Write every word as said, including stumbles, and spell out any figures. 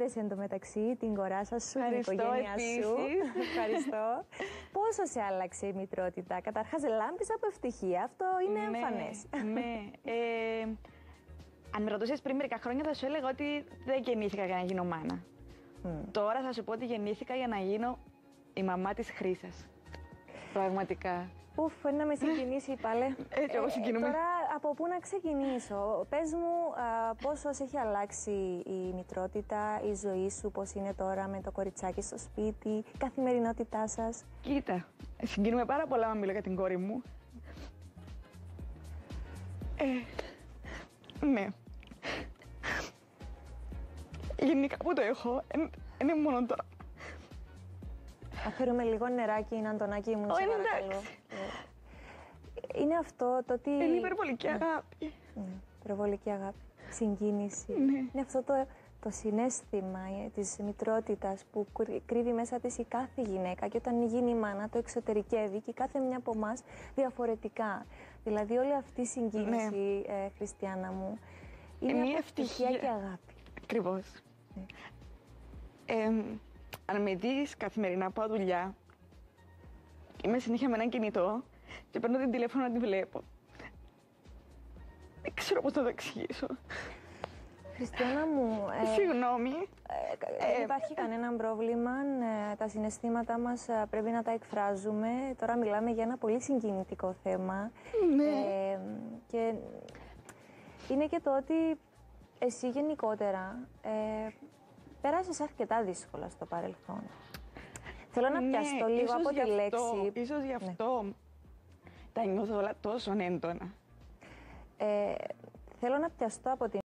χαίρεσαι εντωμεταξύ την κοράσα σου, την οικογένειά επίσης. σου. Ευχαριστώ. Πόσο σε άλλαξε η μητρότητα? Καταρχάς, λάμπεις από ευτυχία. Αυτό είναι ναι, εμφανές. Ναι. Ε, αν με ρωτούσες πριν μερικά χρόνια, θα σου έλεγα ότι δεν γεννήθηκα για να γίνω μάνα. Mm. Τώρα θα σου πω ότι γεννήθηκα για να γίνω η μαμά της Χρύσας. Πραγματικά. Ουφ, να με συγκινήσει πάλι. Έτσι, εγώ συγκινούμε. Τώρα, από πού να ξεκινήσω? Πες μου α, πόσο σε έχει αλλάξει η μητρότητα, η ζωή σου, πώς είναι τώρα με το κοριτσάκι στο σπίτι, η καθημερινότητά σας. Κοίτα, συγκινούμε πάρα πολλά να μιλώ για την κόρη μου. Ε, ναι. Γενικά που το έχω, είναι μόνο τώρα. Αφαιρούμε λίγο νεράκι, είναι Αντωνάκη μου, σε παρακαλώ. Είναι αυτό το ότι... Είναι υπερβολική αγάπη. Ναι, υπερβολική αγάπη, συγκίνηση. Ναι. Είναι αυτό το, το συναίσθημα της μητρότητας που κρύβει μέσα της η κάθε γυναίκα και όταν γίνει μάνα το εξωτερικεύει και κάθε μια από εμάς διαφορετικά. Δηλαδή όλη αυτή η συγκίνηση, ναι. ε, Χριστιάνα μου, είναι μια από ευτυχία και αγάπη. Ακριβώς. Ναι. Ε, αν με δεις καθημερινά πάω δουλειά, είμαι συνέχεια με έναν κινητό και παίρνω την τηλέφωνο να τη βλέπω. Δεν ξέρω πώς να το εξηγήσω. Χριστιάνα μου... Ε, Συγγνώμη. Ε, δεν υπάρχει κανένα πρόβλημα. Ε, τα συναισθήματά μας ε, πρέπει να τα εκφράζουμε. Τώρα μιλάμε για ένα πολύ συγκινητικό θέμα. Ναι. Ε, και είναι και το ότι εσύ γενικότερα ε, πέρασες αρκετά δύσκολα στο παρελθόν. Θέλω να πιαστώ ναι, λίγο από τη αυτό, λέξη. Ίσως γι' αυτό ναι. τα νιώθω όλα τόσο έντονα. Ε, θέλω να πιαστώ από τη